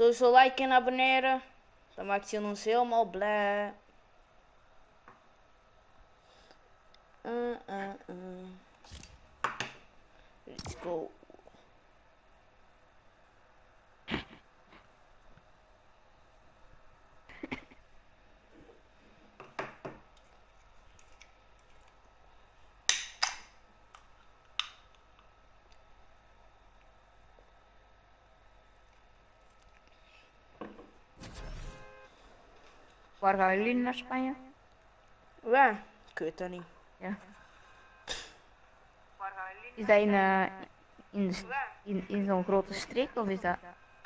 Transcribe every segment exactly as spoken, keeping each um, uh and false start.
Sowieso liken en abonneren. Dan maakt je ons helemaal blij. Uh, uh, uh. Let's go. Waar gaan jullie naar Spanje? Waar? Ik weet dat niet. Ja. Is dat in, uh, in, de, in, in zo'n grote streek of is dat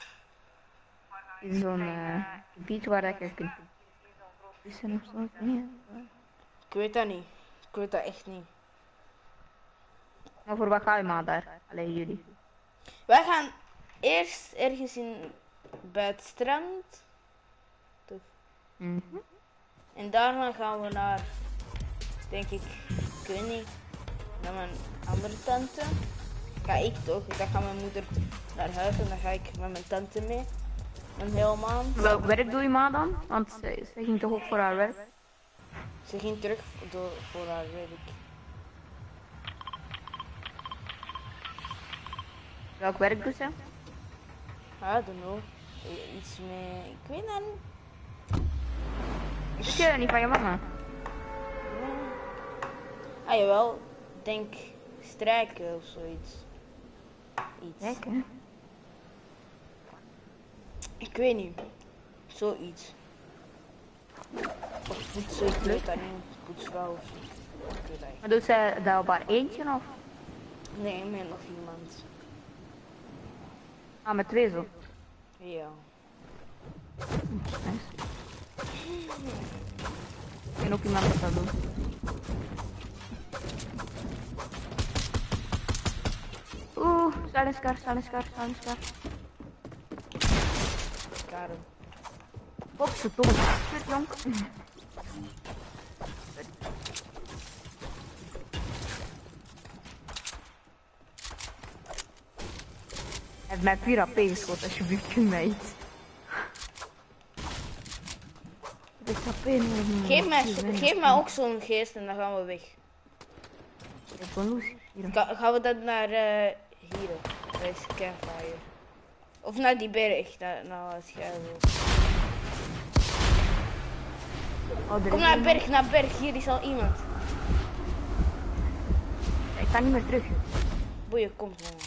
in zo'n uh, gebied waar dat je kunt vissen of zo? Nee. Ik weet dat niet. Ik weet dat echt niet. Maar voor wat ga je maar daar? Alleen jullie. Wij gaan eerst ergens in bij het strand. Toch? Mm-hmm. En daarna gaan we naar, denk ik, ik weet niet, naar mijn andere tante. Ga ik toch? Dan gaat mijn moeder naar huis en dan ga ik met mijn tante mee. Een hele maand. Welk werk doe je maar dan? Want ze, ze ging toch ook voor haar werk? Ze ging terug door, voor haar werk. Welk werk doet ze? I don't know. Iets met, ik weet dat niet. Weet je dat niet van je mama? Ah jawel, denk strijken of zoiets. Iets. Kijk, hè? Ik weet niet. Zoiets. Of poetsen, ik weet dat niet. Poetsvrouw of zo. Ik weet dat niet. Maar doet zij dat op haar eentje of? Nee, met nog iemand. Ah, met twee zo? Ja. Nice. Ik ken ook iemand dat dat doet. Oeh, Saliskar, Saliskar, Saliskar. Karel. Wat is het domme shit, jong. Hij heeft mij vier A P geschoten, alsjeblieft, kun mij iets. Ik heb A P nodig. Geef mij, geef mij ook zo'n geest en dan gaan we weg. Ik heb een loes hier. Ga, gaan we dan naar uh, hier, dat is Campfire. Of naar die berg, naar, naar het schuil. Oh, Kom naar berg, naar berg, hier is al iemand. Ik ga niet meer terug. Boeien, komt man.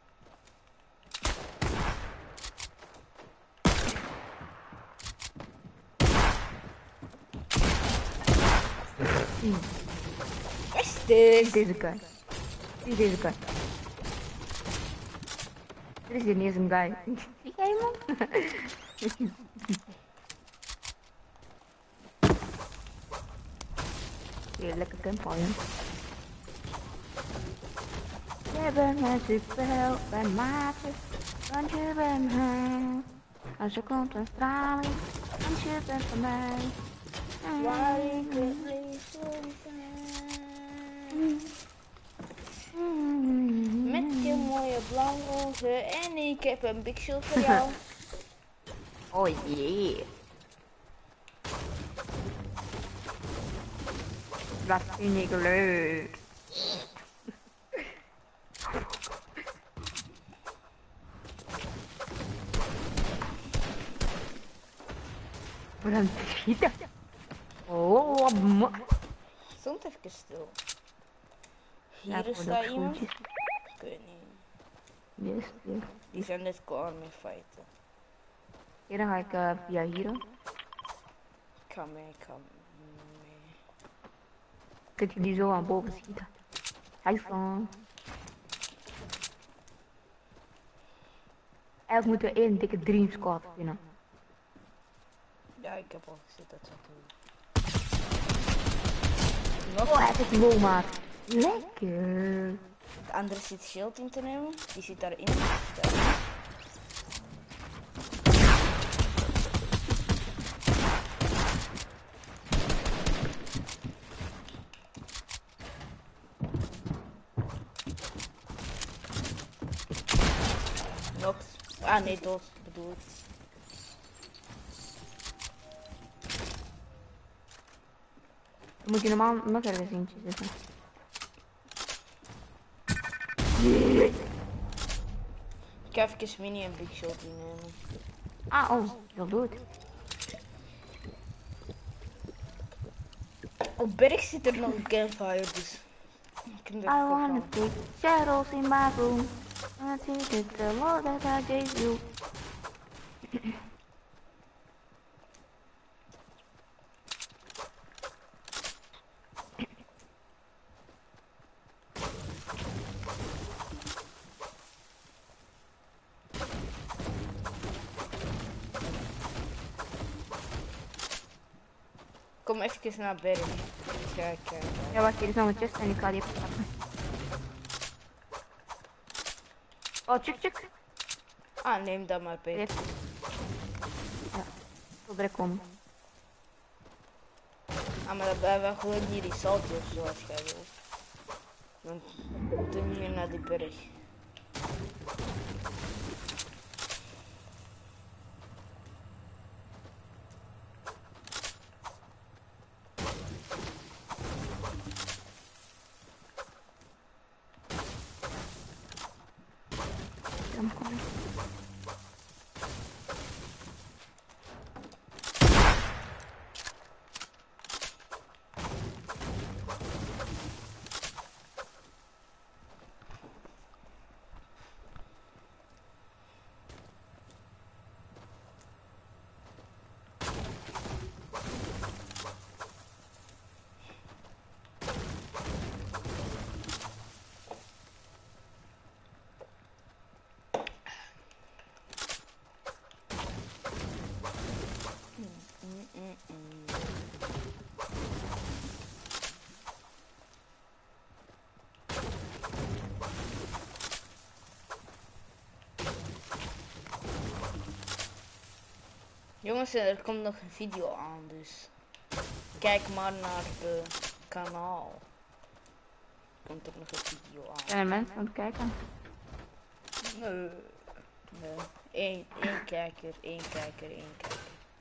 Wat is dit? Deze guy. Wie is deze guy? Er is hier niet eens een guy. Zie jij man? Hier, lekker campfire. Jij bent mijn superheld, mijn maatje, want je bent mij. Als er komt een straling, want je bent van mij. Waar ik het liefst wil zijn. Met je mooie blauwe ogen en ik heb een big shot voor jou. Oh jee. Dat vind ik leuk. Wat een schieten. Oh, man. Stond even stil. Ja, Hier is voor daar dat iemand. schoentje. Ik weet niet. Yes, yes. Die zijn net klaar met fighten. Hier dan ga ik uh, via hier. Ik ga mee, ik ga mee. Kun je die zo aan boven schieten? Hij van. Eigenlijk moeten we één dikke dream squad vinden. Ja, ik heb al gezien dat ze doen. Oh, hij heeft een goal gemaakt. Lekker. De andere zit shield in te nemen. Die zit daarin. Nog. Ah nee, dood bedoel ik. Dan moet je normaal nog ergens eentje zetten. Ik ga even mini en big shot innemen. Ah, oh, heel goed. Op berg zit er nog een campfire, dus je kunt I er wanna gaan. take shadows in my room. I think it's the Lord that I gave you. Kom even naar berg. Ga ik kijken. Ja, wacht, hier is nog een chest en ik ga die even pakken. Oh, tjuk, tjuk. Ah, neem dat maar, Peter. Dit. Ja, zo direct komen. Ah, maar dat blijven we gewoon hier die saltje of zo als jij wilt. Dan doe je meer naar die berg. Dan kom ik. Jongens, er komt nog een video aan, dus kijk maar naar het kanaal. Komt er nog een video aan. Zijn er mensen aan het kijken? Nee. Nee. Eén, één kijker, één kijker, één kijker.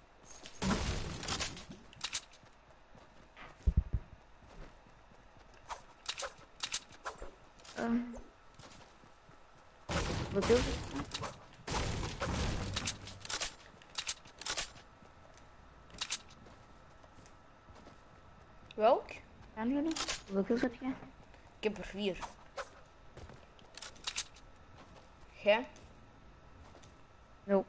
Um. Wat doe je? Welk? Gaan jullie? Hoeveel kills heb je? Ik heb er vier. Jij? Nul.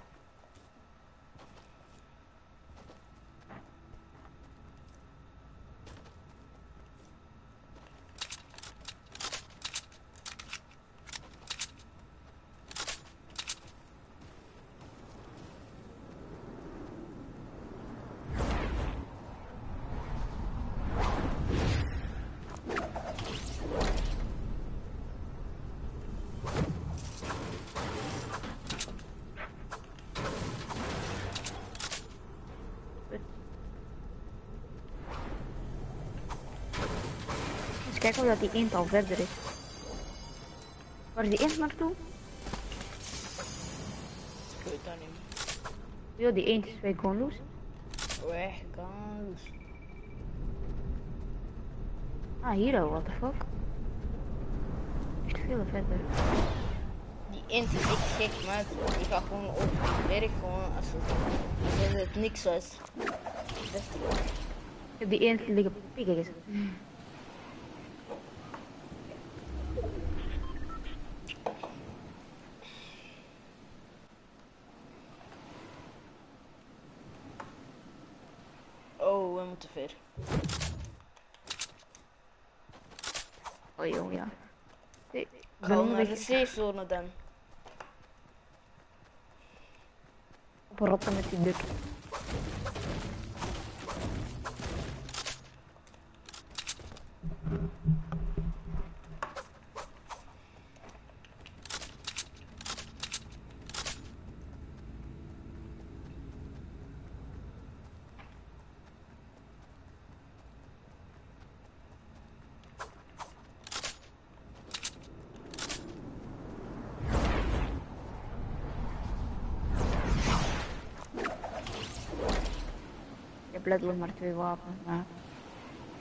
Kijk of dat die eend al verder is. Waar is die eend naartoe? Ik weet dat niet. Ja, die eend is bij gewoon los. Weggaan. Ah, hier al, what the fuck? Echt veel verder. Die int is echt gek, maar die gaat gewoon op het berg gewoon als het, als het niks was. Best Ik heb die eend liggen pikken gezet. Oh, we moeten ver. Oh joh, ja. Nee, Ga naar de safe-zone dan. Oprotten met die duk. Ik heb letterlijk maar twee wapens, maar...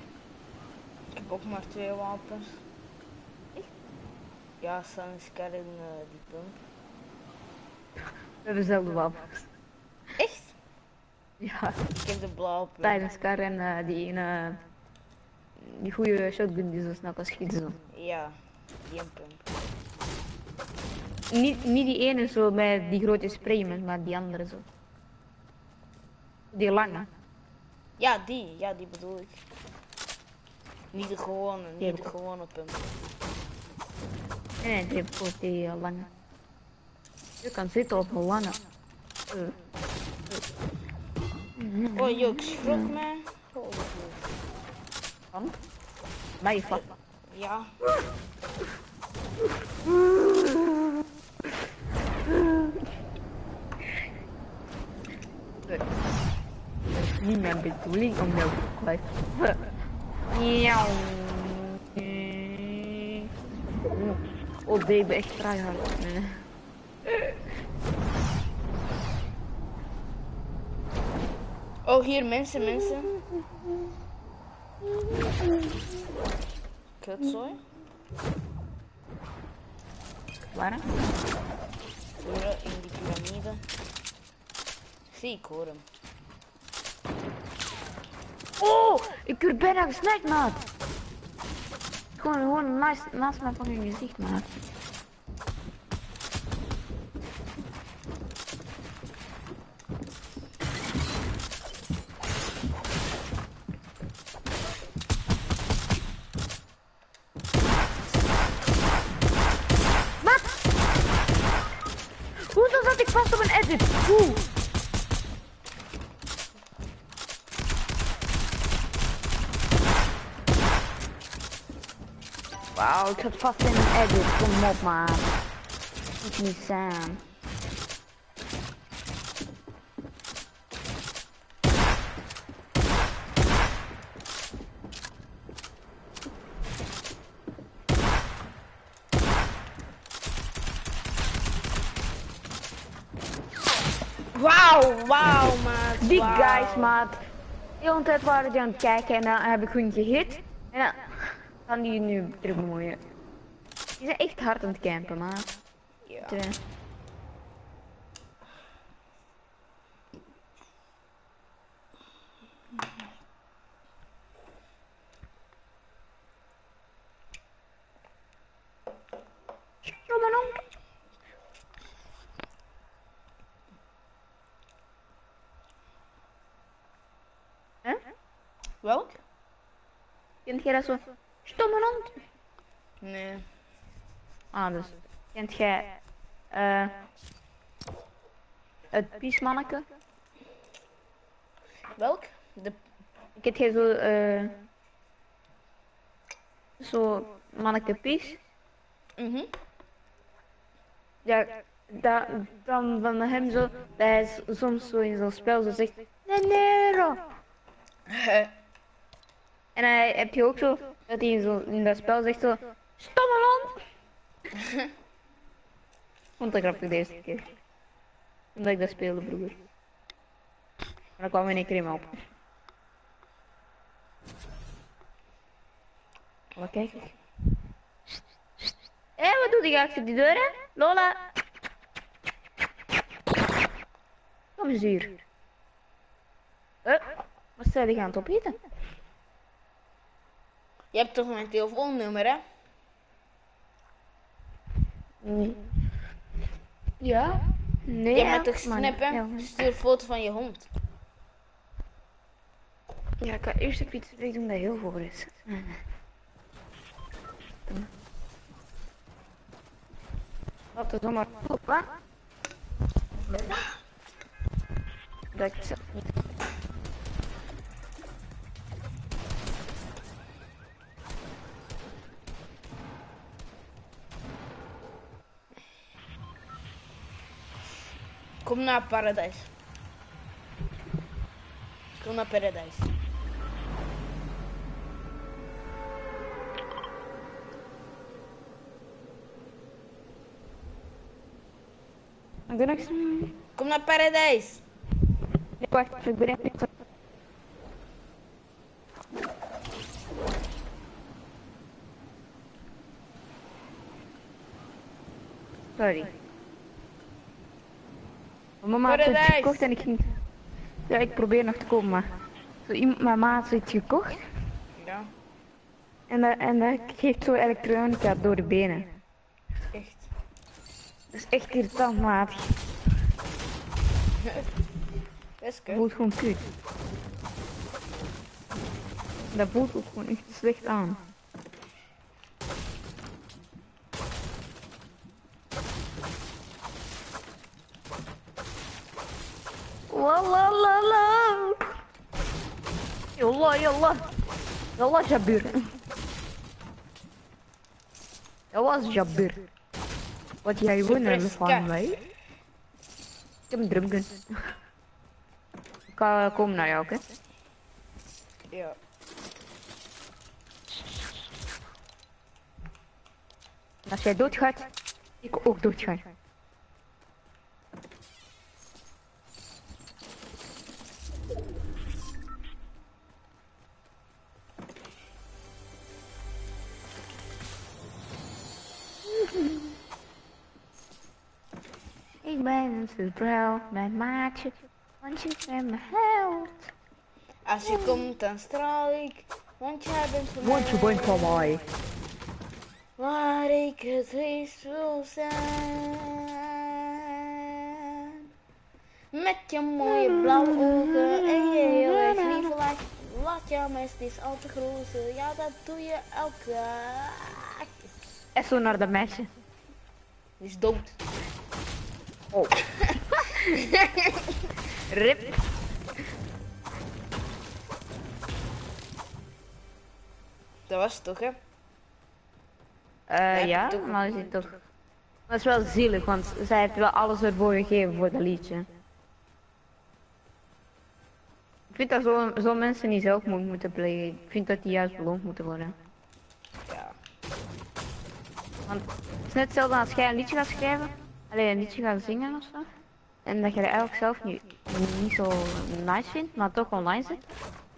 ook maar twee wapens. Ja, Sanskar en uh, die pump. We hebben dezelfde wapens. Echt? Ja. Ik heb de blauwe pump. Tijdens Kar en uh, die ene... Die goede shotgun die zo snel kan schieten zo. Ja, die een pump. Niet, niet die ene zo met die grote spray, maar die andere zo. Die lange. Ja, die. Ja, die bedoel ik. Niet de gewone, Die niet heb de ik gewone pump. Nee, nee, die heb ik ook, die uh, lange. Je kan zitten op een lange. Uh. Uh. Oh joh, ik schrok me. Oh, Van? Mij van. ja. Niet mijn bedoeling om jou te kwijt. Miauw. Oh, die ben echt vrij hard. Oh, hier mensen, mensen. Kutzooi. Waar? Hier in die piramide. Zie, ik hoor hem. Oh, ik word bijna gesnakt, maat. Gewoon, gewoon naast, naast mijn fucking gezicht, maat. Wat? Hoezo zat ik vast op een edit? Hoe? Wauw, ik zat vast in een edit. Kom op, maar. Moet niet zijn. Wauw, wauw, maat. Die wauw. guys, maat. De hele tijd waren die aan het kijken en dan heb ik hun gehit. En dan gaan die nu terug bemoeien. Die zijn echt hard aan het campen, maat. Ja. Twee. Stomme hond. Hè? Welk? Kent jij dat zo? Stomme hond. Nee. Ah, dus. Kent jij eh het piesmanneke? Welk? De... Kent jij zo eh zo manneke pies? Mhm. Ja, da, dan van hem zo, dat hij s- soms zo in zo'n spel zo zegt, Nero. En hij heb je ook zo, dat hij zo in dat spel zegt zo, stomme land. Vond dat grappig de eerste keer. Omdat ik dat speelde vroeger. Maar dan kwam in één keer in me op. Wat kijk ik? Hé, wat doe je achter die deur, hè? Lola! Kom eens hier. Eh, wat zijn die aan het opeten? Je hebt toch mijn telefoonnummer, hè? Nee. Ja? Nee. Je hebt toch maar- snappen? Ja, Stuur een foto van je hond. ja, ik ga eerst even iets doen dat heel voor is. Laat het zomaar op, hè? Dat ik zelf niet. Kom naar Paradijs. Kom naar Paradijs. Ik ben niks. Kom naar Paradijs. Nee, wacht, ik ben echt niet. Sorry. Mijn mama had zoiets Paradijs. gekocht en ik ging... Ja, ik probeer nog te komen, maar... Zo iemand, mijn mama had zoiets gekocht. Ja, En dat, en dat geeft zo elektronica door de benen. echt. Dat is echt irritant, maat. Dat is Dat kut. voelt gewoon kut. Dat voelt ook gewoon echt slecht aan. Lalalala. Yallah, yallah. Yallah Jabir. Yallah Jabir. Wat jij winnen van mij? Ik heb een drumgun. Ik ga komen naar jou, oké? Ja. Als jij doodgaat, ik ook doodga. Ik ben een superheld, mijn maatje, want je bent mijn held. Als je komt, dan straal ik, want jij bent van Want je bent van mij. Waar ik het liefst wil zijn. Met je mooie blauwe ogen en je heel erg lieve lach. Wat jouw mest is al te grozen, ja dat doe je elke dag. En zo naar de meisje. Die is dood. Oh. Rip. Dat was het toch, hè? Uh, heb ja, het ook maar is het toch... Dat is wel zielig, want zij heeft wel alles ervoor gegeven voor dat liedje. Ik vind dat zo, zo mensen niet zelfmoord moeten plegen. Ik vind dat die juist beloond moeten worden. Ja. Want het is net hetzelfde als jij een liedje gaat schrijven, alleen een liedje gaat zingen of zo. En dat je er eigenlijk zelf niet, niet zo nice vindt, maar toch online zit.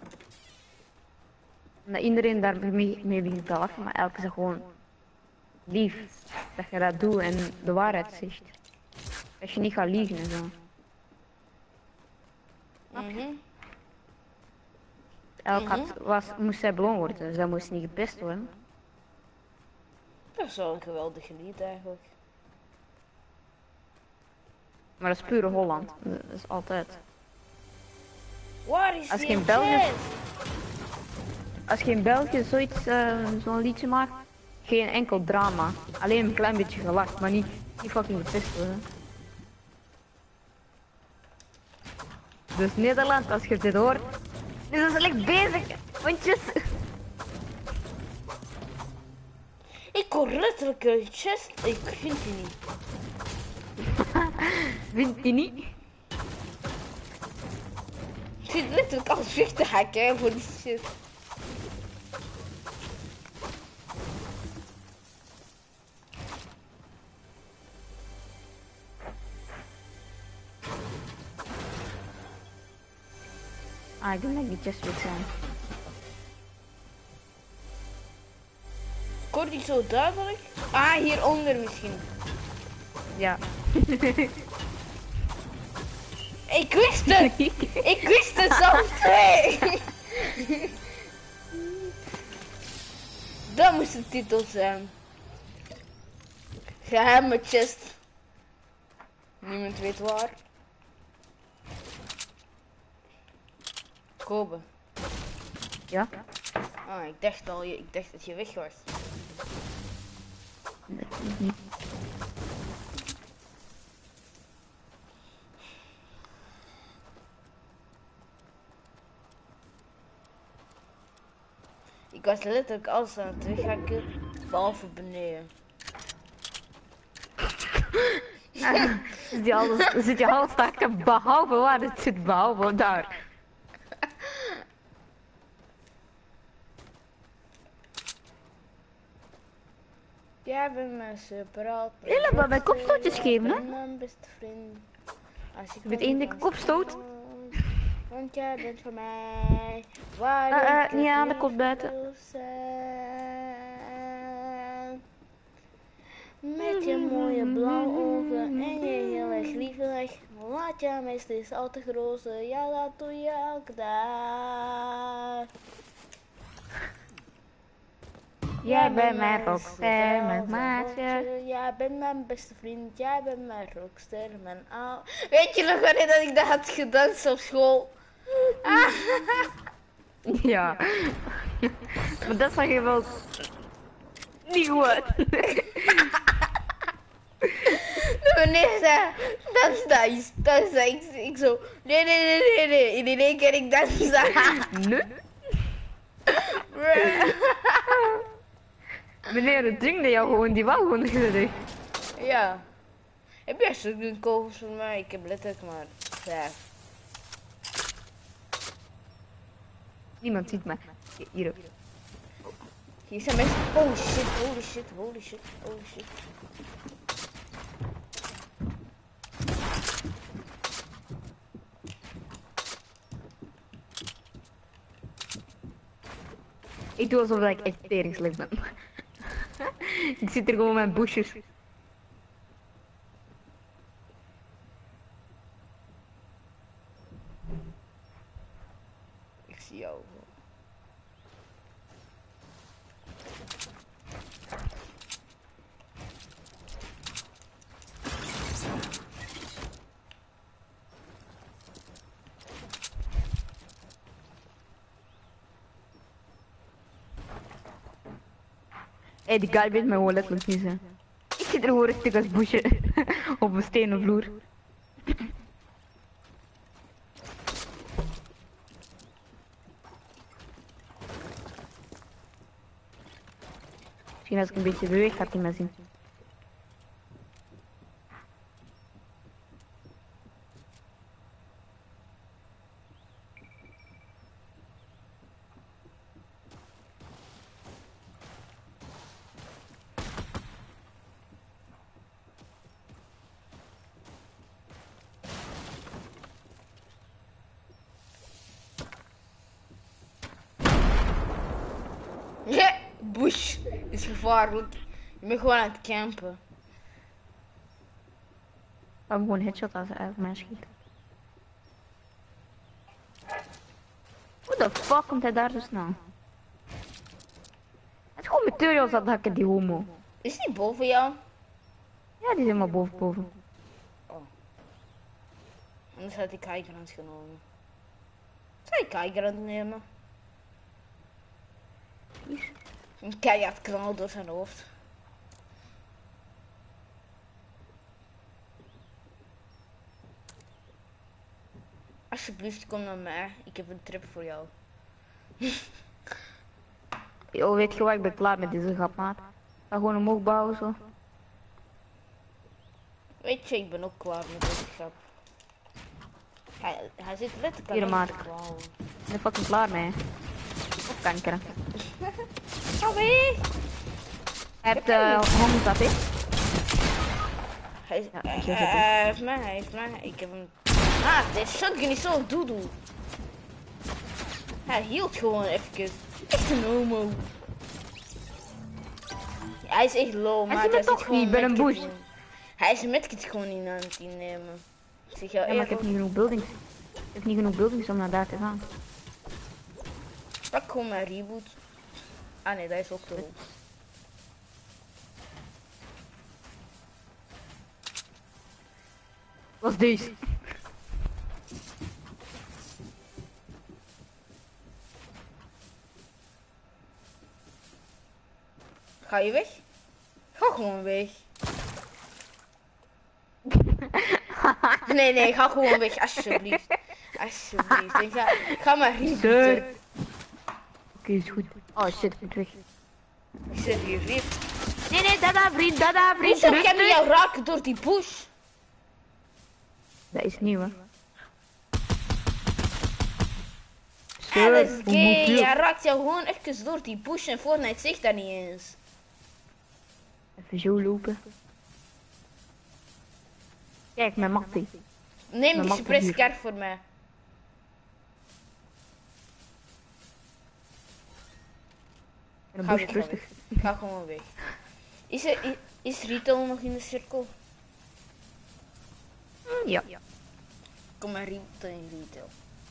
En dat iedereen daar mee, mee begint te lachen, maar elke is gewoon lief dat je dat doet en de waarheid zegt. Dat je niet gaat liegen en zo. Mhm. Elk had, was, moest zij beloond worden, dus dat moest niet gepest worden. Dat is wel een geweldig lied eigenlijk. Maar dat is pure Holland, dat is altijd. Waar is Als die geen België- chest? Als je in België zoiets, uh, zo'n liedje maakt, geen enkel drama. Alleen een klein beetje gelacht, maar niet, niet fucking gepest worden. Dus Nederland, als je dit hoort, dit is slecht bezig, hondjes. Ik hoor letterlijk een chest. Ik vind die niet. Vindt je niet? Ik zit letterlijk al weg te hakken hè, voor die shit. Ah, ik denk dat ik die chest weet zijn. Ik hoor die zo duidelijk. Ah, hieronder misschien. Ja. Ik wist het! Ik wist het zo twee! Dat moest de titel zijn. Geheime chest. Niemand weet waar. Kobe. Ja? Ah, ik dacht al, ik dacht dat je weg was. Ik was letterlijk alles aan het weghakken, behalve beneden. Zit je alles, zit je alles staken behalve waar het zit, behalve daar. Jij bent mijn superheld. Lilla, maar bij kopstootjes geven, hè? Mijn beste vriend. Als ik Met één dikke kopstoot. Want jij bent voor mij. Waar Uh, uh, ik niet het aan de liefst kop buiten. wil zijn. Met je mooie blauwe ogen en je heel erg liefelijk. Laat je meest is al te grote, ja dat doe je elke dag. Jij bent mijn rockster, mijn maatje. Jij bent mijn beste vriend, jij bent mijn rockster, mijn oude... Weet je nog wanneer dat ik dat had gedanst op school? Ja. Maar dat zag je wel niet goed. Wanneer ze dans dans, dans ik, ik zo, nee nee nee nee nee, in één keer ik dans. Nee? Meneer, het ding dat jou gewoon, die wou gewoon gezegd. Ja. Heb jij zo'n kogels van mij? Ik heb letterlijk maar vijf. Niemand ziet me. Hier. Hier zijn mensen. Holy shit, holy shit, holy shit, holy shit. Ik doe alsof ik echt tering slecht ben. Ik zit er gewoon met bushes. Ik zie jou. Hé, hey, die guy weet me gewoon letterlijk niet, hè. Ik zit er gewoon rustig als busje op een stenen vloer. Misschien als ik een beetje beweeg, gaat hij me zien. Ja, bush is gevaarlijk. Je bent gewoon aan het campen. Ik heb gewoon headshot als hij uit mij schiet. Hoe de fuck komt hij daar zo snel? Het is gewoon materials dat hakken, die homo. Is die boven jou? Ja, die zijn maar boven boven. Anders had ik kijkrand genomen. Zou je kijkrand nemen? Een keihard knal door zijn hoofd. Alsjeblieft, kom naar mij. Ik heb een trip voor jou. Yo, weet je wat, ik ben klaar met deze grap, maat. Ga gewoon omhoog bouwen, zo. Weet je, ik ben ook klaar met deze grap. Hij, hij zit letterlijk Hier, aan maat. te bouwen. Ik ben fucking klaar mee. Of kanker. Ga weg! Hij heeft uh, honderd H P. Hij, Ja, hij, ik hij, heb het. hij heeft mij, hij heeft mij. Ik heb hem... Ah, deze shotgun is zo doedoe. Hij hield gewoon even. Echt een homo. Hij is echt low, Hij maar ziet me toch niet, ik ben een medkit boost. in. Hij is een medkit gewoon niet aan het innemen. Ik zeg jou Ja, maar ik heb eerlijk, niet genoeg buildings. Ik heb niet genoeg buildings om naar daar te gaan. pak gewoon mijn reboot. Ah nee, dat is ook te hoog. Wat is deze? Ga je weg? Ga gewoon weg. Nee, nee, ga gewoon weg, alsjeblieft. Alsjeblieft. En ga, ga maar rebooten. Oké, okay, is goed. Oh shit, ik moet weg. Ik zit hier weer. Nee, nee, dada vriend, dada vriend. Hoezo kan rustig. je jou raken door die bush? Dat is nieuw, hè. Ah, dat is hoe gay. moet je? Hij raakt jou gewoon even door die bush en Fortnite zegt dat niet eens. Even zo lopen. Kijk, mijn mattie. Neem Dat die mag suppress hier. kaart voor mij. En een Ga bush weg, ga rustig. weg. Ga gewoon weg. Is er, is, Is Rito nog in de cirkel? Mm, ja. Kom maar Rito in Rito.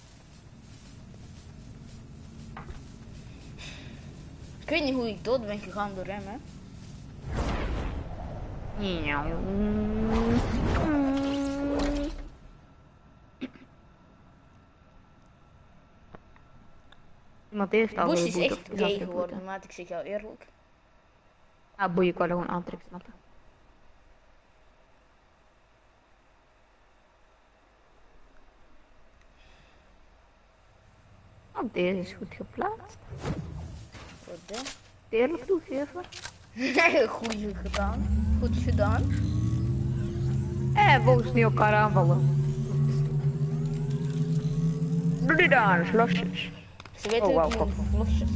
Ik weet niet hoe ik dood ben gegaan door hem, hè. Ja. Iemand heeft al Bush een is boete echt of is gay al een geworden, boete. maat. Ik zeg jou eerlijk. Ah, boeien, ik wou dat gewoon aantrekken, snappen. Oh, deze is goed geplaatst. Wat hè? Eerlijk toegeven. Goed gedaan. Goed gedaan. Eh, volgens niet elkaar aanvallen. Doe die daar eens, losjes. Ze weten Oh, ook wauw, niet losjes.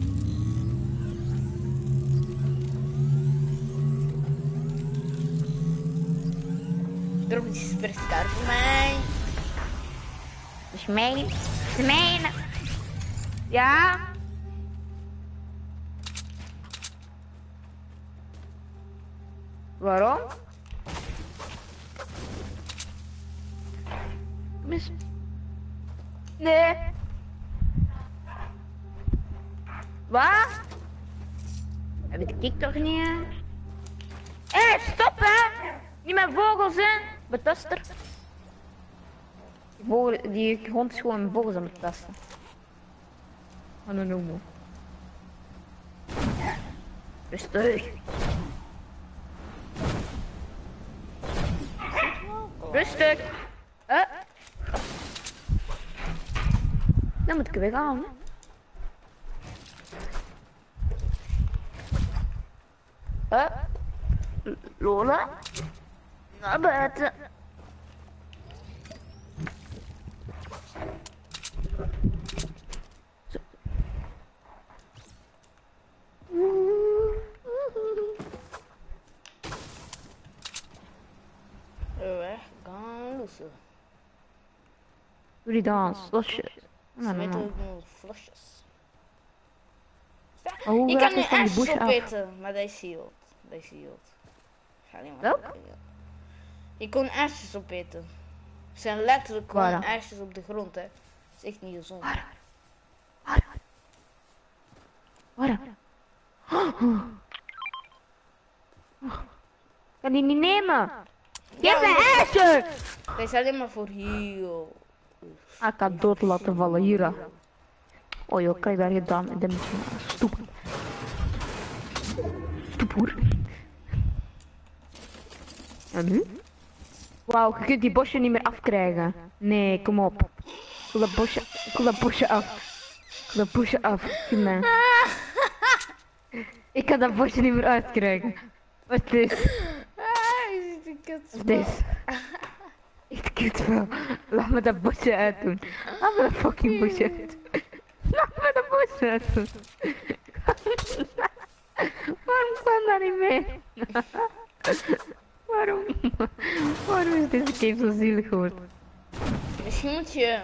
Drop iets per star voor mij. Dat is mijn. Dat is mijn. Ja? Waarom? Mis... Nee. Wat? Dat weet ik toch niet, hè? Hé, hey, stop, hè! Niet met vogels, hè! Betaster. Die, vogel, die hond is gewoon vogels aan het betasten. Wat een homo. Rustig. Rustig. Uh. Dan moet ik weer gaan, hè. Uh. Lola. Naar buiten. Zo. Weg, gaan lossen. Doe die dans, losjes. Ze weten ook nog flosjes. Oh, hoe Ik raak kan nu ik van die Ash bush af? opeten, maar deze hield. Deze hield. Ga alleen maar. Welk? Je kon asjes opeten. Het zijn letterlijk gewoon Waar dan? asjes op de grond, hè. Dat is echt niet gezond. Waar? Waar? Waar? Kan die niet nemen? Geef me ijzer! Dat is alleen maar voor heel. Ah, ik ga dood laten vallen, hier. hè. Oh joh, kijk daar gedaan. Ik denk stoep. Stoephoer. En nu? Wauw, je kunt die bosje niet meer afkrijgen. Nee, kom op. Ik wil dat bosje, ik wil dat bosje af. Ik wil dat bosje af. Zie mij. Ik kan dat bosje niet meer uitkrijgen. Wat is dit? Ah, je ziet een kut. Wat is dit? Echt kut wel. Laat me dat bosje uitdoen. Laat me dat fucking bosje uitdoen. Laat me dat bosje uitdoen. Waarom kan dat niet mee? Waarom? Waarom is deze game zo zielig geworden? Misschien moet je.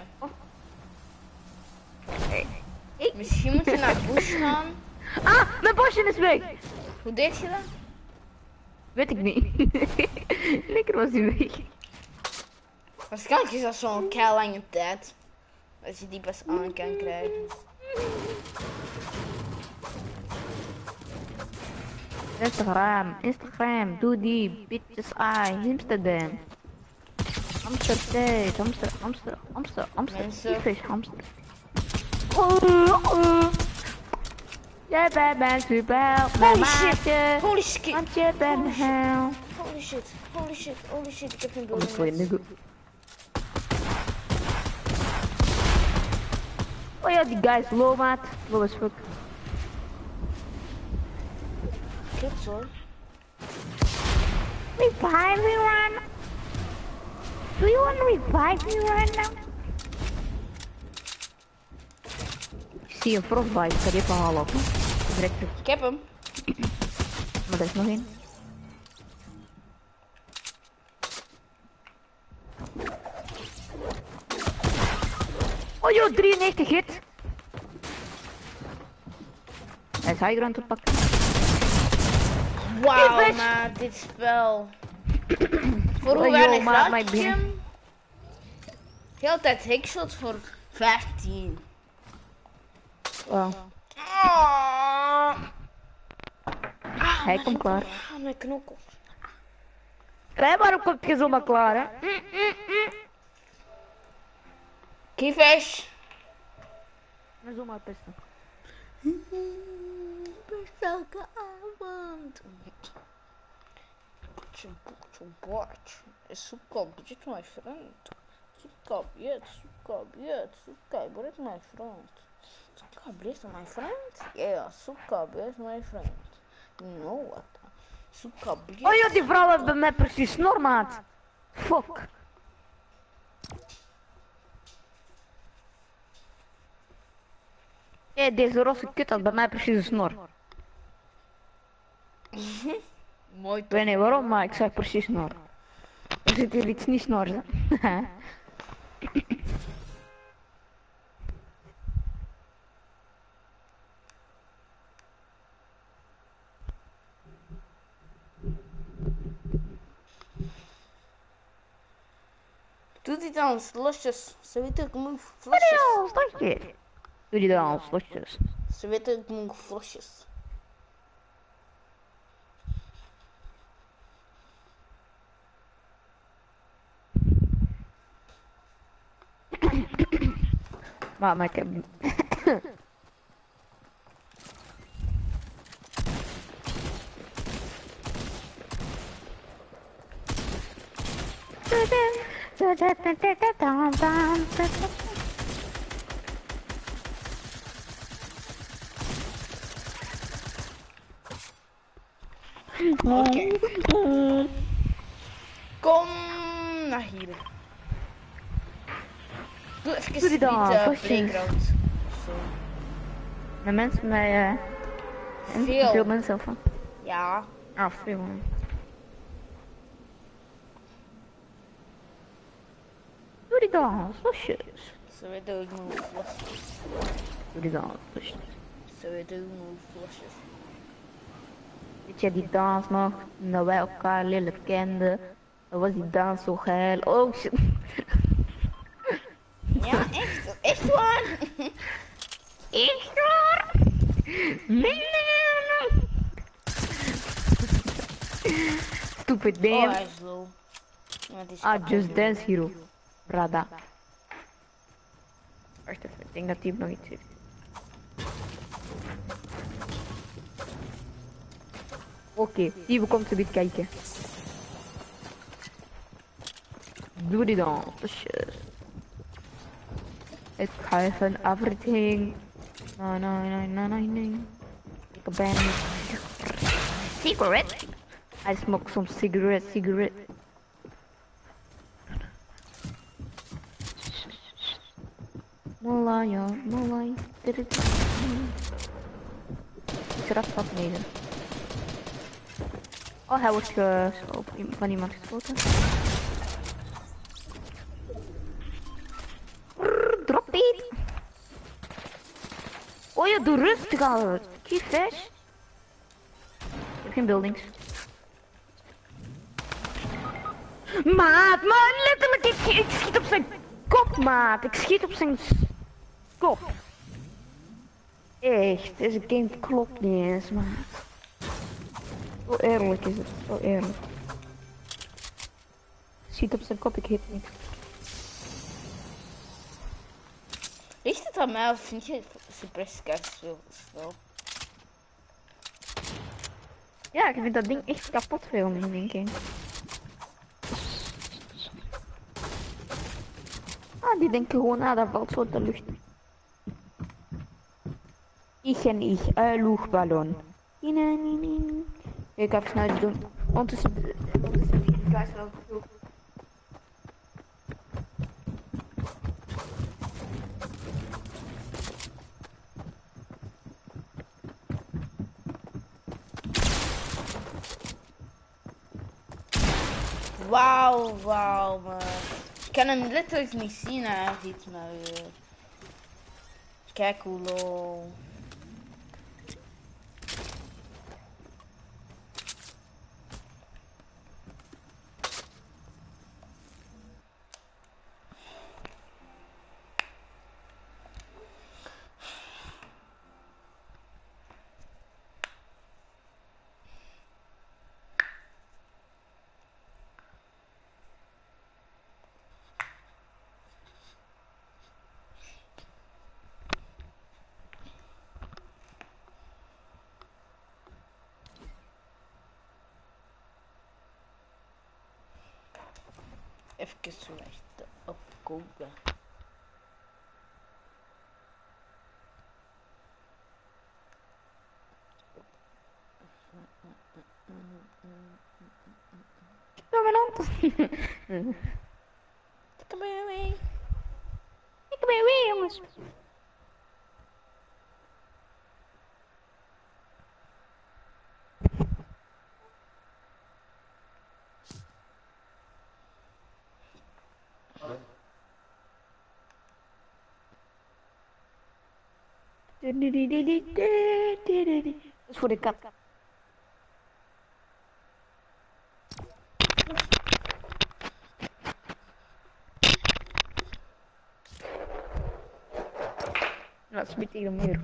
Ik? Misschien moet je naar Bush gaan. Ah, mijn bosje is weg! Hoe deed je dat? Weet ik niet. Lekker was hij weg. Waarschijnlijk is dat zo'n kei lange tijd. Dat je die pas aan kan krijgen. Instagram, Instagram, doe die, bitches eye, Amsterdam. Amsterdam, Amster, Amster, Amster, Amster, Mensen. tyfus, Amster. Oh, oh. Jij bent mijn super, mijn Holy shit! maatje, Holy shit! want je bent mijn hel. Holy shit! Holy shit! Holy shit! Ik heb een Kom eens voor je building. nigga. Oh ja, die guy is low, maat. Low as fuck. Kut hoor. Revive me right now? Do you want to revive me right now? Ik zie een frostbite, ik ga die even halen. Direct terug. Ik heb hem. Maar er is nog één. Oh joh, drieënnegentig hit. Hij is high ground te pakken. Wauw, bitch. maar dit spel. Voor Oh, hoe joh, weinig maat, laat mijn je binnen. hem? Heel tijd hikshot voor vijftien. Wow. Ah, Hij komt klaar. ah, mijn knokkels. Kijk, waarom komt je zomaar klaar, hè? Mm, mm, mm. Kiefish. Maar zomaar pesten. Elke avond. Potje, potje, potje. Suka, budget my friend. Suka, biet, suka, biet, suka, budget my friend. Suka, biet my friend? Yeah, suka, biet my friend. You know what? Suka, biet. Oh joh, die vrouw heeft bij mij precies snor, maat. Fuck. Hé, deze rosse kut had bij mij precies een snor. Mooi Ik weet niet waarom, maar ik zeg precies snor. Er zit hier iets niet snor, hè? Doe die dan losjes. Ze weten ik moet vlosjes. Ja, slotjes. Doe die dan, slotjes. Ze weten ik moet vlosjes. Maar, maar ik heb... Oké. Kom naar hier. Doe even Doe die dan, niet uh, vlosjes. playground. Zo. Met mensen bij... Uh, en Veel. veel mensen van. Ja. Ah, veel man. Doe die dan, slosjes. Ze weten ik moet vlosjes. Doe die dan, slosjes. Ze weten ik moet vlosjes. Weet je die dans nog? Dat wij elkaar lelijk kenden. Dan was die dans zo geil. Oh shit. Ja, echt. Echt waar. Echt waar? Nee, nee, nee. Stupid Oh, damn. hij is low. Ja, die is Ah, kapot. Just Dance Hero. Brada. Wacht even, ik denk dat die nog iets heeft. Oké, okay, die komt ze weer kijken. Doe die dan, tusjes. Ik ga even everything. Nee, nee, nee, nee, nee, nee. Ik ben niet. Cigarette? I smoke some cigarette, cigarette. Malaya, Malaya. Is er wat neder? Oh, hij wordt ge op, van iemand geschoten. Brrr, drop dit. Oh ja, doe rustig aan. Key fish. Ik heb geen buildings. Maat, man, letterlijk, ik, ik schiet op zijn kop, maat. Ik schiet op zijn kop. Echt, deze game klopt niet eens, maat. Zo eerlijk is het, zo eerlijk. Schiet op zijn kop, ik hit niet. Ligt het aan mij of vind je suppressiekaart zo snel? Ja, ik vind dat ding echt kapot veel in één keer. Ah, die denken gewoon, ah, dat valt zo uit de lucht. Ich en ich, een luchtballon. Ik ga even snel iets doen. Ondertussen, ondertussen die guys wel goed. Wauw, wauw, man. Ik kan hem letterlijk niet zien, hij ziet maar weer. Kijk hoe low. even wachten op Google. Door mijn hand. Ik ben weer. Ik ben weer, jongens. Dat is voor de kat. Dat is niet tegen de muur.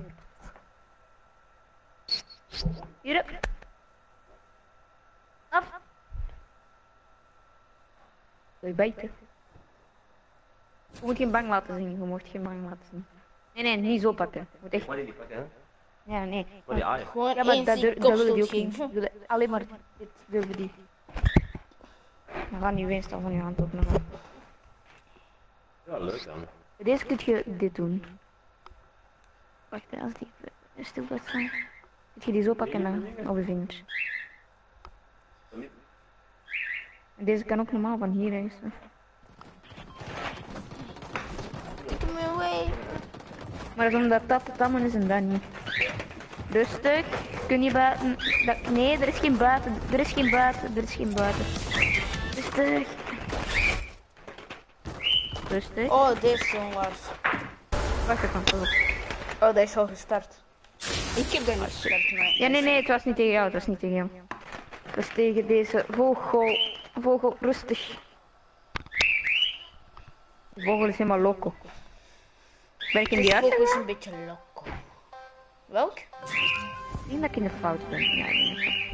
Hierop. Af. Wil je bijten? Je moet geen bang laten zien. Je moet geen bang laten zien. Nee, nee, niet zo pakken. Je moet echt... Wat die niet pakken, hè? Ja, nee. Wat die aaien. Gewoon Ja, maar één dat, ziek dur- dat willen die ook kopstoot niet. geven. Die willen alleen maar dit willen die. We gaan nu winst al van je hand opnemen. Ja, leuk dan. Deze kun je dit doen. Wacht, hè, als die stil blijft staan. Kun je die zo pakken en dan op je vingers. En deze kan ook normaal van hier reizen. Ik ben weer. Maar dat is omdat dat het allemaal is en dat niet. Rustig. Kun je buiten... Dat... Nee, er is geen buiten. Er is geen buiten. Er is geen buiten. Rustig. Rustig. Oh, deze is zo'n Lars. Wacht even. Pas op. Oh, deze is al gestart. Ik heb dat niet gestart, maar... Ja, nee, nee, het was niet tegen jou. Het was niet tegen jou. Het was tegen deze vogel. Vogel, rustig. De vogel is helemaal loco. Ben ik in die Deze vogel is juiste? een beetje loco. Welk? Ik denk dat ik in de fout ben. Ja, ik ben in de fout.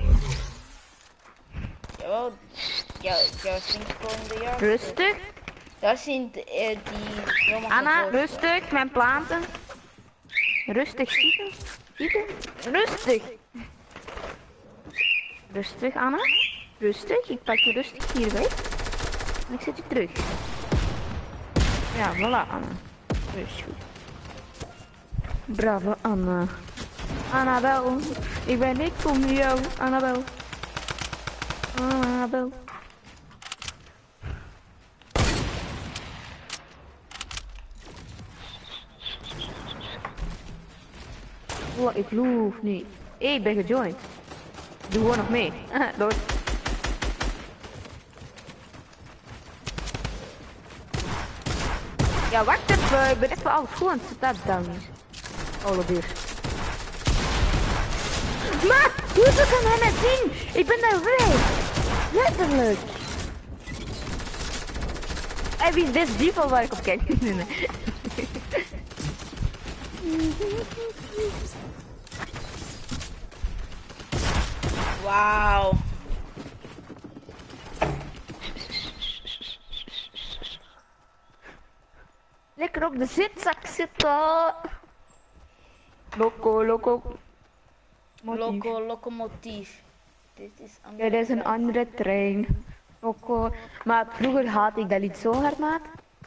Jawel. Jouw, jouw synchro in de juiste. Rustig. Dat zijn de, eh, die... helemaal Anna, gevolgd. rustig. Mijn planten. Rustig, schieten. Schieten. Rustig. Rustig, Anna. Rustig. Ik pak je rustig hier weg. En ik zet je terug. Ja, voilà, Anna. Dat is goed. Bravo, Anna. Annabel. Ik ben ik voor jou, Annabel. Annabel. Oh, ik loef niet. Hey, ik ben gejoined. Doe gewoon nog mee. Dood. Ja, wacht even. Ik ben even alles goed aan het zetten. Down is. Alle buur. Maar, hoe kan hij net zien? Ik ben daar weg. Letterlijk. En wie is deze diefel waar ik op kijk? Wauw. Lekker op de zitzak zitten. Loco, loco. Motief. Loco, locomotief. Dit is Ja, dat is een andere trein. Loco. Maar vroeger haatte ik dat niet zo hard, maat.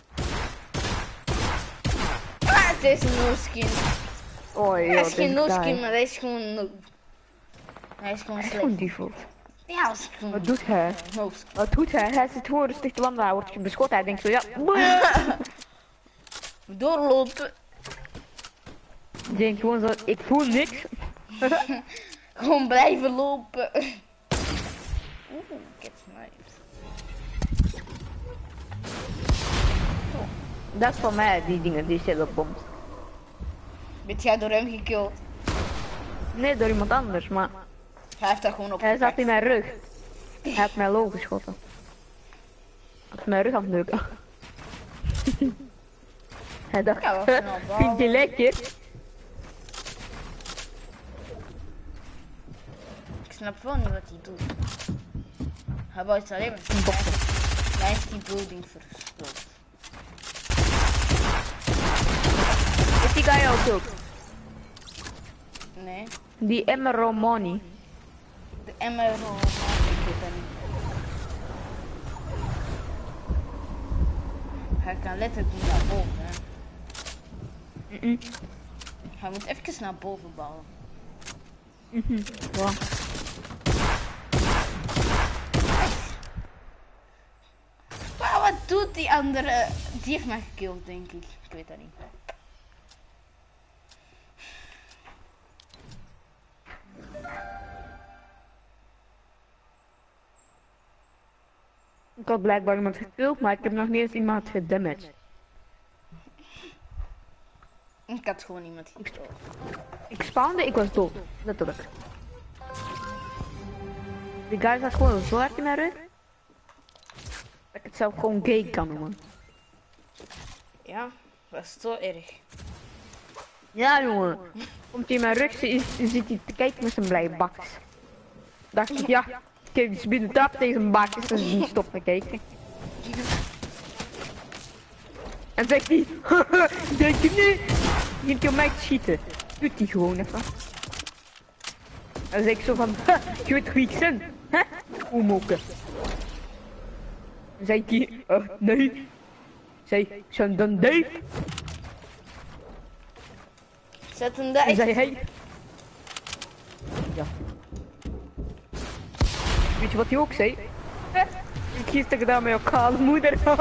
Ah, het is een no-skin. Oh joh, Hij is geen dit no-skin, guy. maar hij is gewoon no. Hij is gewoon Hij is gewoon slecht. default. Ja, hij is gewoon Wat doet hij? no-skin. Wat doet hij? Hij zit gewoon rustig te wandelen. Hij wordt beschoten. Hij denkt zo, ja. boeien. Doorlopen. Ik denk gewoon zo, ik voel niks. Gewoon blijven lopen. Oeh, ik heb snipes. Dat is van mij, die dingen, die shadowbombs. Weet jij door hem gekillt? Nee, door iemand anders, maar Hij heeft daar gewoon op hij zat gepakt. in mijn rug. Hij had mij low geschoten. Hij had mijn rug aan het neuken. Hij dacht, Ja, wat snel bal. vind je lekker? Ik snap wel niet wat hij doet. Hij wou het alleen maar Een bokser. Hij is die building verstopt. Is die guy ook ook? Nee. Die Emerald Money. De emerald. Ik weet dat niet. Hij kan letterlijk niet naar boven. Hè. Mm -mm. Hij moet even naar boven bouwen. Mm -hmm. Ja. Maar wat doet die andere? Die heeft mij gekilld, denk ik. Ik weet dat niet. Ik had blijkbaar iemand gekilld, maar ik heb nog niet eens iemand gedamaged. Ik had gewoon iemand gekilld. Ik spawnde, ik was dood. Letterlijk. Die guy zat gewoon zo hard in mijn rug. Dat ik het zelf gewoon gay kan noemen. Ja, dat is zo erg. Ja jongen. Komt hij in mijn rug, zit hij te kijken met zijn blije bakjes. Dacht ik, ja, ik heb iets binnen tap tegen zijn bakjes, dus hij stopt te kijken. En zegt hij, denk je nu, begint hij op mij te schieten. Doet hij gewoon even. En dan zeg ik zo van, je weet wie ik ben, hè? Hoe moken. Dan zei hij, uh, nee. Zei, zijn dan Dave? Zet een En dijk. zei hij, ja. Weet je wat hij ook zei? Eh, ik gisteren gedaan met jouw kale moeder. Een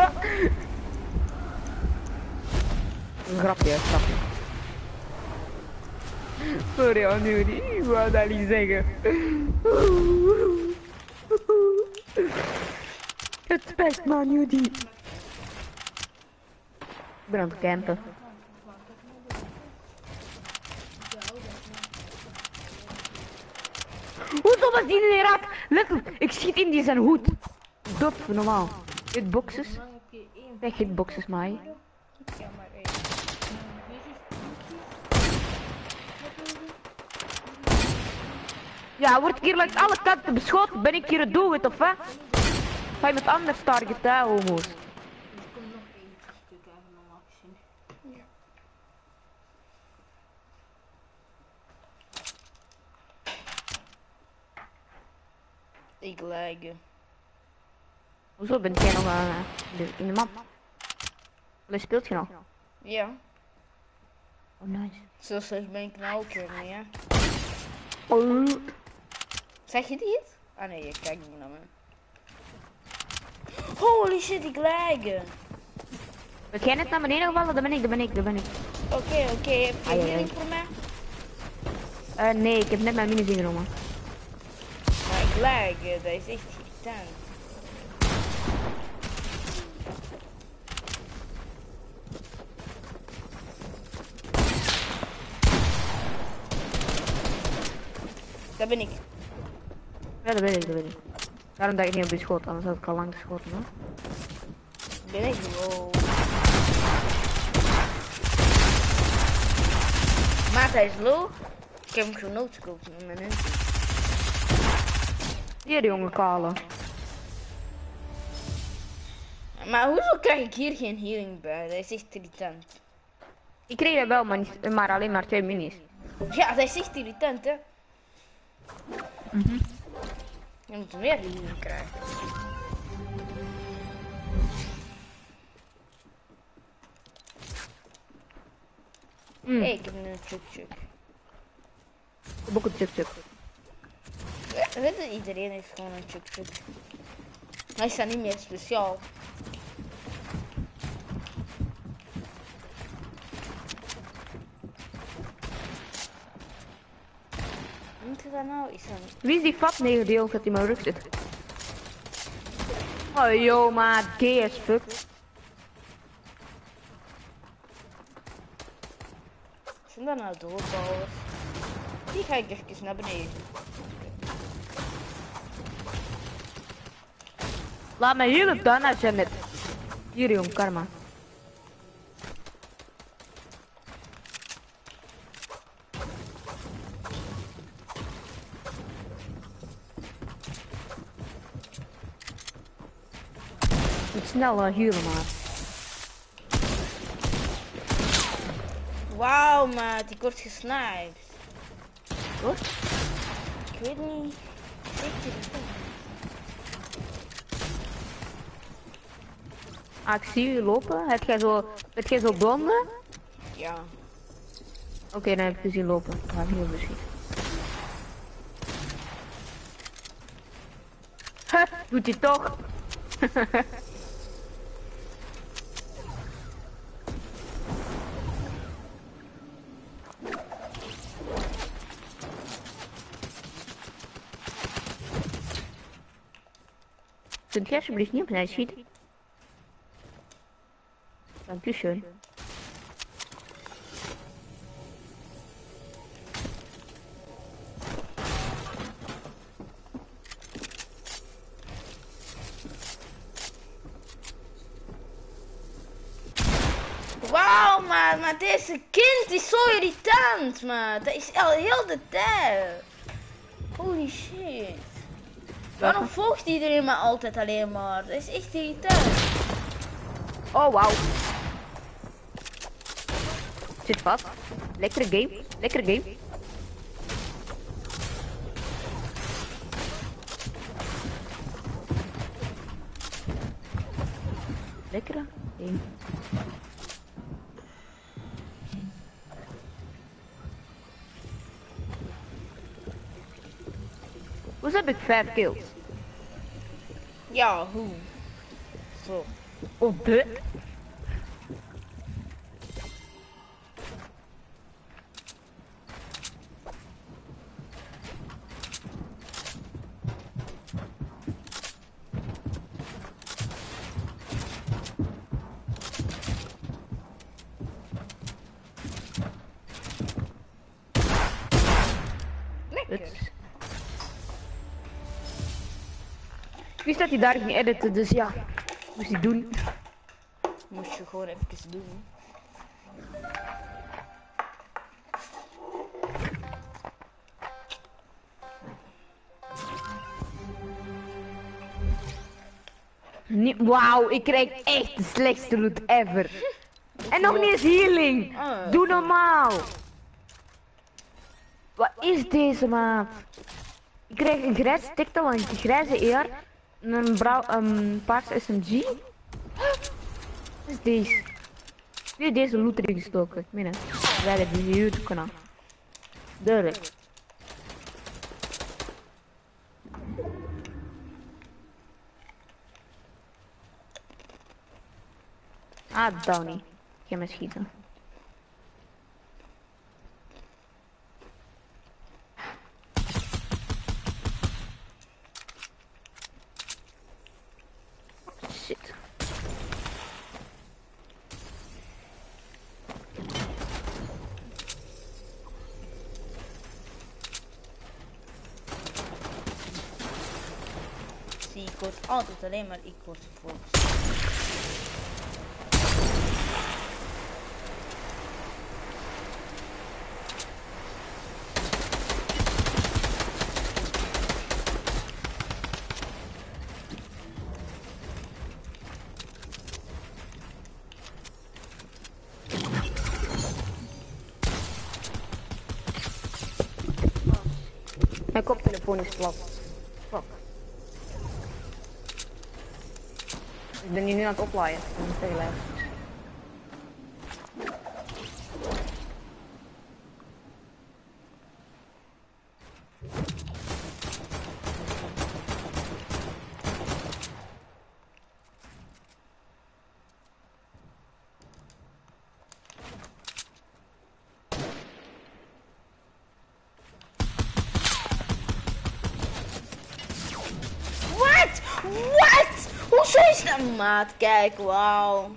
grapje, een grapje. Sorry, Anuri, ik wou dat niet zeggen. Het spijt me, Anuri. Ik ben aan het campen. Hoezo was die niet raak? Letterlijk, ik schiet in die zijn hoed. Dat is normaal. Hitboxes. Weg hitboxes, mij. Ja, word ik hier langs alle kanten beschoten? Ben ik hier het doelwit of wat? Ga je met anders targeten, hè, homo's? Ik lijg. Hoezo ben jij nog uh, in de map? Wat speelt je nog? Ja. Oh, nice. Zo slecht ben ik nou ook weer niet, hè. Oh. Zeg je dit? Ah nee, je kijkt niet naar me. Holy shit, ik lijg. Ben jij net naar beneden gevallen? Dat ben ik, dat ben ik, dat ben ik. Oké, okay, oké, okay. Heb je Ai, healing ai. voor mij? Uh, nee, ik heb net mijn minis ingenomen. Maar ik lijg, dat is echt irritant. Dat ben ik. Ja, dat weet ik, dat weet ik. Daarom dat ik niet op die schoot, anders had ik al lang geschoten, hoor. Ben ik? Wow. Maat, hij is low. Ik heb hem genoodskoopt met mijn hand. Hier, jongen, kale. Maar hoezo krijg ik hier geen healing bij? Dat is echt irritant. Ik kreeg dat wel, maar, niet, maar alleen maar twee minis. Ja, dat is echt irritant, hè. Mhm. Je moet meer healing krijgen. Mm. Hey, ik heb een chuk-chuk. Ik heb ook een chuk-chuk. Weet je, iedereen heeft gewoon een chuk-chuk. Hij is dan niet meer speciaal. Moet je dat nou? Is dat... Wie is die fat negendeel dat in mijn rug zit? Oh yo, maat, gay as fuck. Zijn dat nou doodbouwers? Die ga ik even naar beneden. Laat me hier op dan als je net. Hier, jong, karma. Moet snel uh, huren, maar. Wauw, maat, ik word gesniped. Wat? Ik weet niet. Zeker. Ah, ik zie je lopen. Heb jij zo, heb jij zo blonde? Ja. Oké, okay, dan heb ik gezien lopen. Dan ga ik heel misschien. Huh, doet hij toch? Kunt je alsjeblieft niet op mij schieten? Dankeschön. Wauw, maar, maar deze kind is zo irritant, man. Dat is al heel de tijd. Holy shit. Waarom volgt iedereen me altijd alleen maar? Dat is echt irritant. Oh, wauw. Zit vast. Lekkere game. Lekkere game. Lekkere game. Hoe heb ik vijf kills? Ja, hoe? Zo. Op de... Lekker. Ik wist dat hij daar ging editen, dus ja. Moest hij doen. Moest je gewoon even doen. Wauw, ik krijg echt de slechtste loot ever. En nog niet eens healing. Oh, Doe normaal. Wat is deze, maat? Ik krijg een grijs tiktel, een grijze E R, een blauw, een paarse S M G. Wat is deze? Wie deze loot erin gestoken? Ik meen het. Wij hebben die YouTube kanaal. Duidelijk. Ah, Downy. Ga me schieten. Shit. Zie, ik word altijd alleen maar ik word gevolgd. Mijn koptelefoon is plat. Fuck. Ik ben hier nu aan het oplaaien. Tegelijk. Wat? Wat? Hoezo is dat, maat? Kijk, wauw.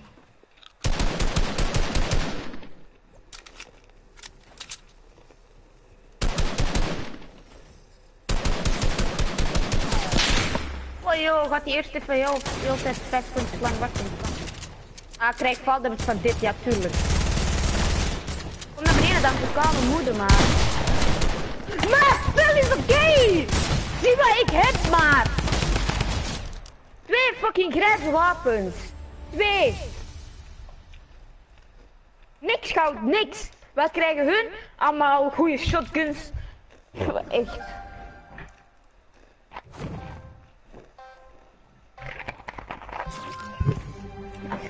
Oh joh, gaat die eerst even heel, heel tijd vijf punten lang wachten. Ah, ik krijg valdamage van dit, ja tuurlijk. Kom naar beneden dan, ik kan mijn moeder maar. Maar, spel is oké! Zie wat ik heb maar! Twee fucking grijze wapens. Twee. Niks goud, niks. Wat krijgen hun? Allemaal goede shotguns. Echt.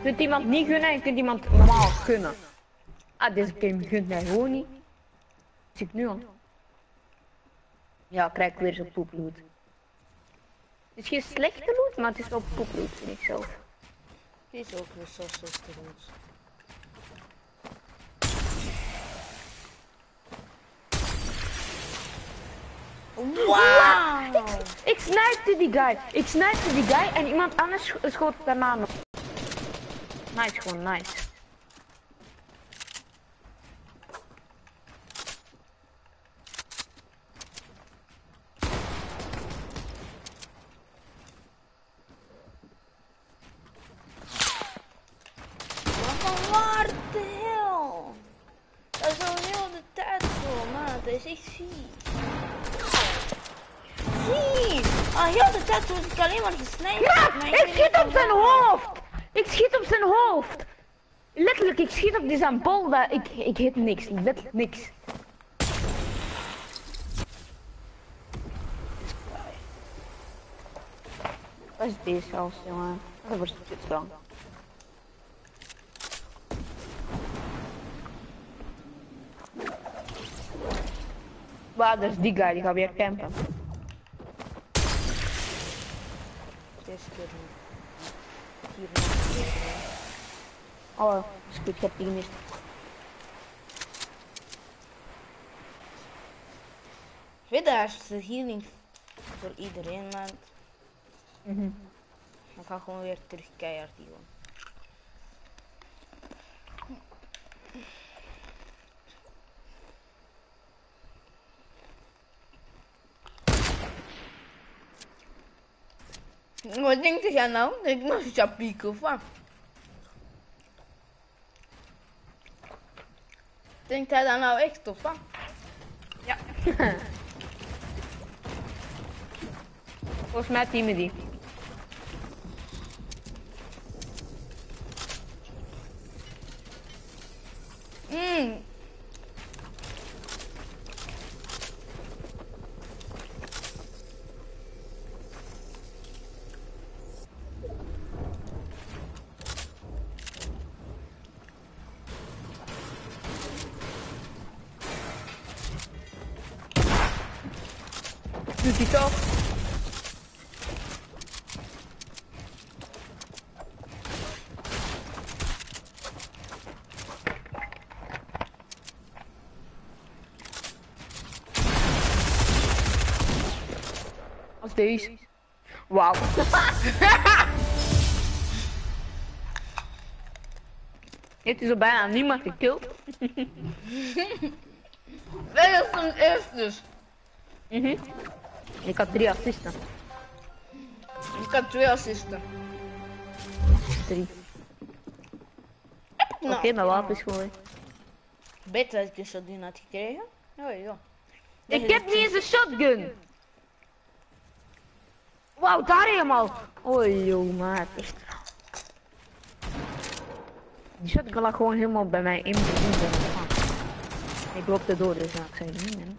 kunt iemand niet gunnen en je kunt iemand normaal gunnen. Ah, deze game gunt mij gewoon niet. Zie ik nu al. Ja, krijg ik weer zo'n poeploot. Het is geen slechte loot, maar het is wel poeploot, vind ik zelf. Die is ook weer zo slecht goed. Wauw! Ik snipte die guy. Ik snipte die guy en iemand anders scho schoot daarna nog. Nice, gewoon nice. Van waar de hel? Dat is al heel de tijd voor, maat. Dat is echt ziek. Zie! Al heel de tijd word ik alleen maar gesneden. Ja, ik schiet op zijn hoofd! Ik schiet op zijn hoofd! Letterlijk, ik schiet op die zijn bol, dat ik, ik hit niks, letterlijk niks. Wat is deze zelfs, jongen? Dat wordt het lang. Waar, dat is die guy, die gaat weer campen. Deze keer niet. Hier niet. Oh, is goed, ik heb die gemist. Weet je, daar is de healing voor iedereen, maar Mhm. ik ga gewoon weer terug keihard healen. Wat denkt jij nou? Dat ik nog eens ga pieken of wat? Denkt hij dat nou echt of wat? Ja. Volgens mij teamen die. Mm. Doet hij toch? Als deze. Wauw. Heeft hij zo bijna niemand gekilld? Dat is een eerste. Mhm. Ik had drie assisten. Ik had twee assisten. Drie. Nou, Oké, mijn wapen is gewoon. beter dat ik een shotgun had gekregen. Ja, ja. Ik heb niet eens een shotgun. Wauw, daar helemaal. Oh joh, maat. Echt. Die shotgun lag gewoon helemaal bij mij in de ah. Ik loop er door, dus ja, ik zei het niet meer.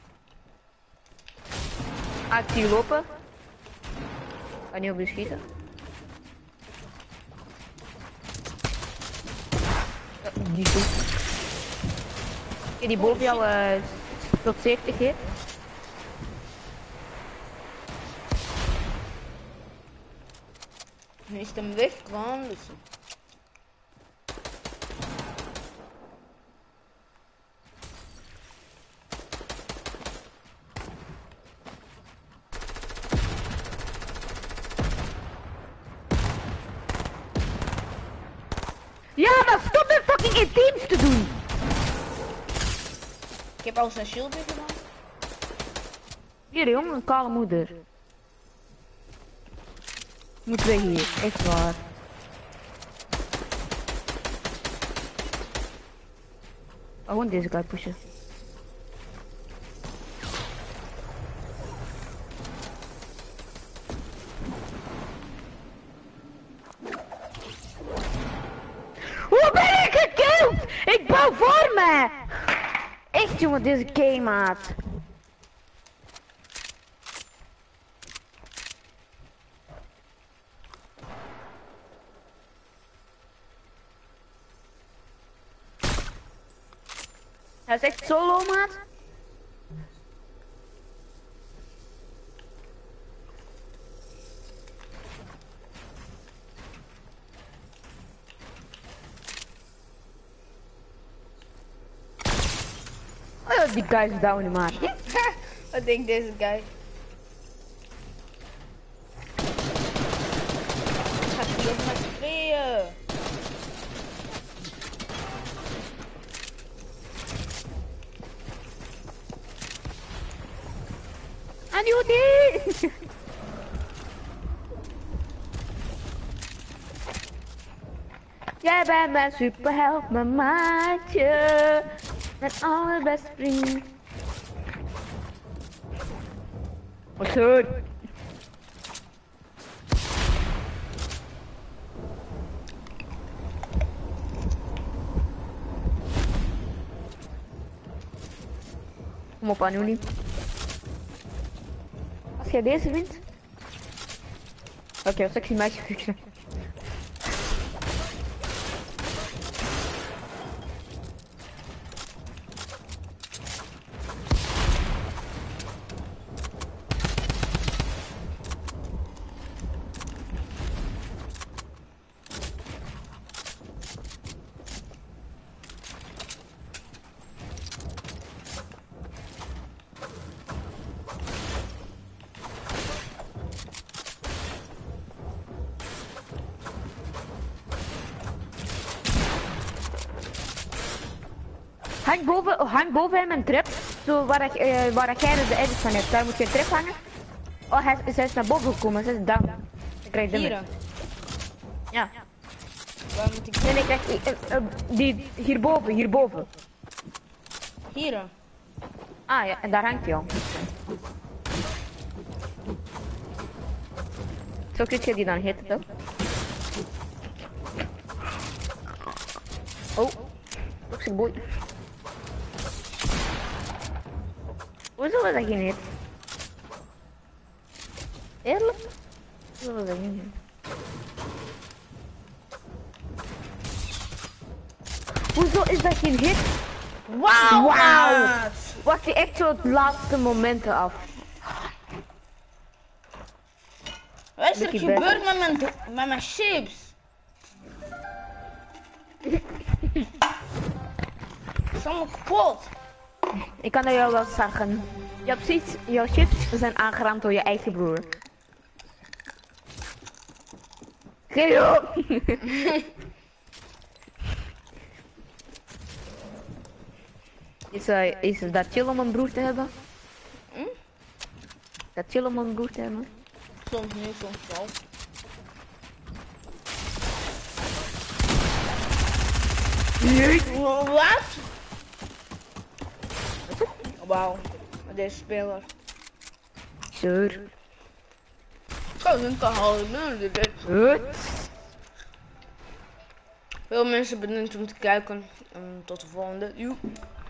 Ah, ik zie je lopen. Kan niet op je schieten. Ja, die is goed. Oké, die boven jou uh, tot zeventig hit. Nu is hem weg, gewoon dus. Ja, maar stop met fucking in teams te doen! Ik heb al zijn shield weer gedaan. Hier jongen, een kale moeder. Moet weg hier, echt waar. Oh, gewoon deze guy pushen. Hoe ben ik gekillt? Ik bouw voor me! Echt jongen, deze game maat. Hij is echt solo, maat. Oh ja, die guy is down, maat. Wat denkt deze guy? Gaat hij op met z'n tweeën? Anjoetie! Jij bent mijn superheld, mijn maatje. Mijn allerbeste vriend. Oh, sorry. Kom op, Anjoetie. Als jij deze wint. Oké, okay, sexy meisje fixen. Hang boven, hang boven hem een trap, zo waar, ik, uh, waar jij de edit van hebt. Daar moet je een trap hangen. Oh, hij, zij is naar boven gekomen, zij is down. Dan krijg je Hier. damage. Ja. Waar moet ik? Nee, nee, kijk, uh, uh, die, hierboven, hierboven. Hier. Ah ja, en daar hangt hij al. Zo kun je die dan hitten, toch? Oh, toxic boy. Hoezo was dat geen hit? Eerlijk? Hoezo was dat geen hit? Hoezo is dat geen hit? Wauw! Wauw! Wacht je echt zo het laatste momenten af. Wat is er Lucky gebeurd met mijn, met mijn chips? Het is allemaal kapot. Ik kan er jou wel zeggen. Je hebt precies, jouw chips zijn aangeraamd door je eigen broer. Geo! Is, uh, is dat chill om een broer te hebben? Hm? Dat chill om een broer te hebben? Soms niet, soms wel. Wat? Wauw, deze speler. Sure. Zo, dan kan houden. Goed. Veel mensen bedankt om te kijken. En tot de volgende. Joep.